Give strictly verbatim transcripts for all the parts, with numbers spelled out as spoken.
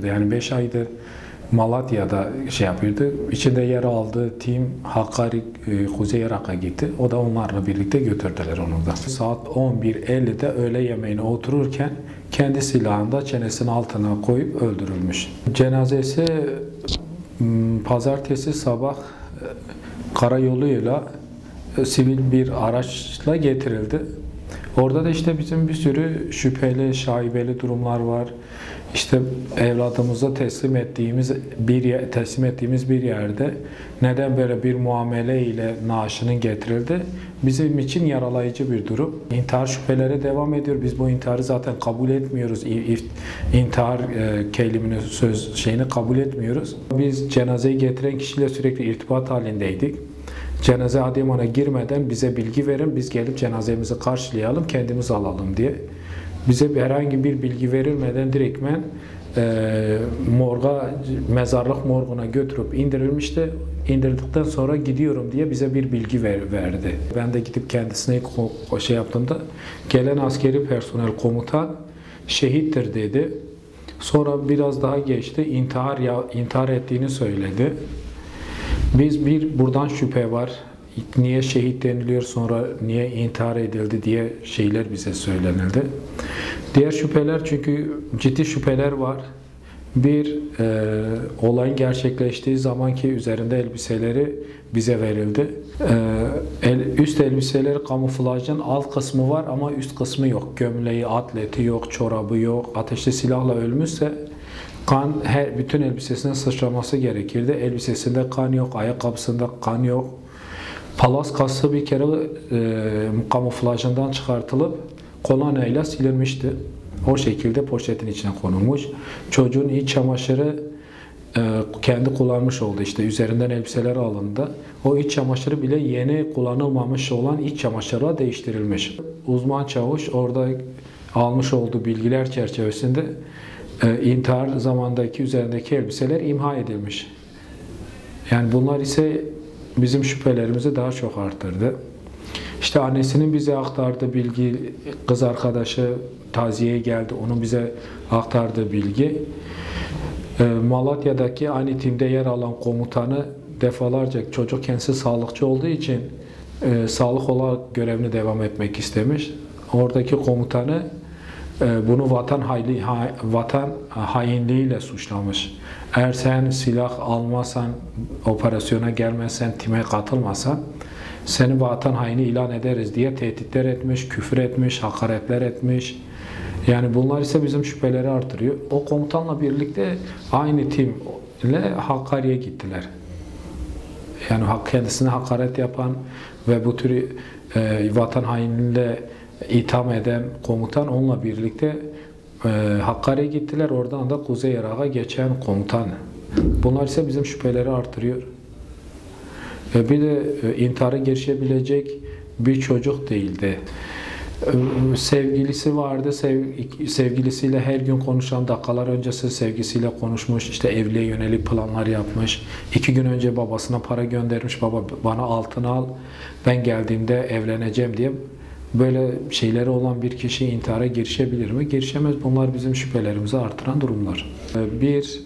yapıyordu. Yani beş aydır Malatya'da şey yapıyordu. İçinde yer aldığı tim Hakkari, e, Kuzey Irak'a gitti. O da onlarla birlikte götürdüler onu da. Saat on bir ellide öğle yemeğine otururken kendi silahını da çenesinin altına koyup öldürülmüş. Cenazesi pazartesi sabah karayoluyla sivil bir araçla getirildi. Orada da işte bizim bir sürü şüpheli, şaibeli durumlar var. İşte evladımıza teslim ettiğimiz bir yer, teslim ettiğimiz bir yerde neden böyle bir muamele ile naaşının getirildi? Bizim için yaralayıcı bir durum. İntihar şüpheleri devam ediyor. Biz bu intiharı zaten kabul etmiyoruz. İntihar e, kelimini, söz şeyini kabul etmiyoruz. Biz cenazeyi getiren kişiyle sürekli irtibat halindeydik. Cenaze Adıyaman'a girmeden bize bilgi verin, biz gelip cenazemizi karşılayalım, kendimiz alalım diye. Bize herhangi bir bilgi verilmeden direktmen e, morga, mezarlık morguna götürüp indirilmişti. İndirdikten sonra gidiyorum diye bize bir bilgi ver, verdi. Ben de gidip kendisine o şey yaptığımda gelen askeri personel komutan şehittir dedi. Sonra biraz daha geçti, intihar ya intihar ettiğini söyledi. Biz bir buradan şüphe var. Niye şehit deniliyor, sonra niye intihar edildi diye şeyler bize söylenildi. Diğer şüpheler, çünkü ciddi şüpheler var. Bir, e, olayın gerçekleştiği zamanki üzerinde elbiseleri bize verildi. E, el, üst elbiseleri kamuflajın alt kısmı var ama üst kısmı yok. Gömleği, atleti yok, çorabı yok. Ateşli silahla ölmüşse kan her bütün elbisesine sıçraması gerekirdi. Elbisesinde kan yok, ayakkabısında kan yok. Palaskası bir kere e, kamuflajından çıkartılıp kolonyayla silinmişti. O şekilde poşetin içine konulmuş. Çocuğun iç çamaşırı e, kendi kullanmış oldu. İşte üzerinden elbiseler alındı. O iç çamaşırı bile yeni kullanılmamış olan iç çamaşırla değiştirilmiş. Uzman çavuş orada almış olduğu bilgiler çerçevesinde e, intihar zamandaki üzerindeki elbiseler imha edilmiş. Yani bunlar ise bizim şüphelerimizi daha çok arttırdı. İşte annesinin bize aktardığı bilgi, kız arkadaşı taziyeye geldi, onun bize aktardığı bilgi. Malatya'daki aynı timde yer alan komutanı defalarca, çocuk kendisi sağlıkçı olduğu için e, sağlık olarak görevini devam etmek istemiş. Oradaki komutanı e, bunu vatan, hayli, ha, vatan hainliğiyle suçlamış. Eğer sen silah almasan, operasyona gelmezsen, time katılmasan seni vatan haini ilan ederiz diye tehditler etmiş, küfür etmiş, hakaretler etmiş. Yani bunlar ise bizim şüpheleri artırıyor. O komutanla birlikte aynı timle Hakkari'ye gittiler. Yani kendisine hakaret yapan ve bu tür e, vatan hainliğiyle itham eden komutan onunla birlikte e, Hakkari'ye gittiler. Oradan da Kuzey Irak'a geçen komutan. Bunlar ise bizim şüpheleri artırıyor. E, bir de e, intihara girişebilecek bir çocuk değildi. Sevgilisi vardı, Sev, sevgilisiyle her gün konuşan, dakikalar öncesi sevgisiyle konuşmuş, işte evliliğe yönelik planlar yapmış. İki gün önce babasına para göndermiş, baba bana altın al, ben geldiğimde evleneceğim diye. Böyle şeyleri olan bir kişi intihara girişebilir mi? Girişemez. Bunlar bizim şüphelerimizi artıran durumlar. Bir,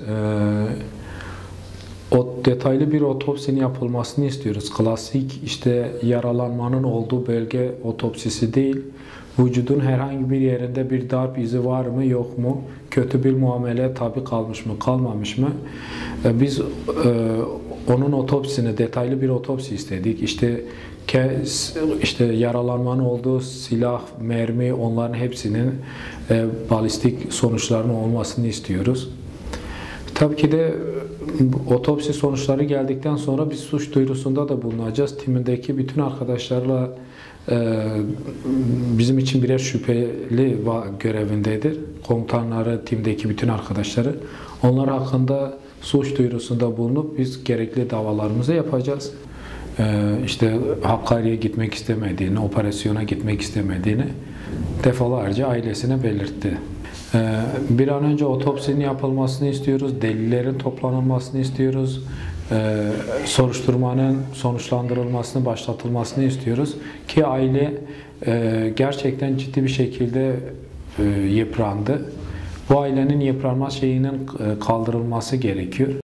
e, o detaylı bir otopsinin yapılmasını istiyoruz. Klasik işte yaralanmanın olduğu bölge otopsisi değil. Vücudun herhangi bir yerinde bir darp izi var mı yok mu? Kötü bir muamele tabi kalmış mı kalmamış mı? Biz e, onun otopsisini, detaylı bir otopsi istedik. İşte işte yaralanmanın olduğu silah, mermi, onların hepsinin e, balistik sonuçlarının olmasını istiyoruz. Tabii ki de otopsi sonuçları geldikten sonra biz suç duyurusunda da bulunacağız. Timindeki bütün arkadaşlarla e, bizim için birer şüpheli görevindedir. Komutanları, timdeki bütün arkadaşları. Onlar hakkında suç duyurusunda bulunup biz gerekli davalarımızı yapacağız. E, işte Hakkari'ye gitmek istemediğini, operasyona gitmek istemediğini defalarca ailesine belirtti. Bir an önce otopsinin yapılmasını istiyoruz, delillerin toplanılmasını istiyoruz, soruşturmanın sonuçlandırılmasını, başlatılmasını istiyoruz ki aile gerçekten ciddi bir şekilde yıprandı. Bu ailenin yıpranma şeyinin e, kaldırılması gerekiyor.